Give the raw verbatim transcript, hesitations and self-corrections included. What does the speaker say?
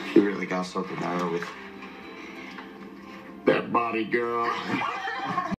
You really got something there with that body, girl.